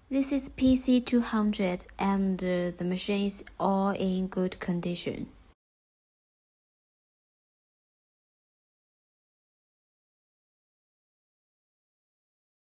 This is PC200 and the machine is all in good condition.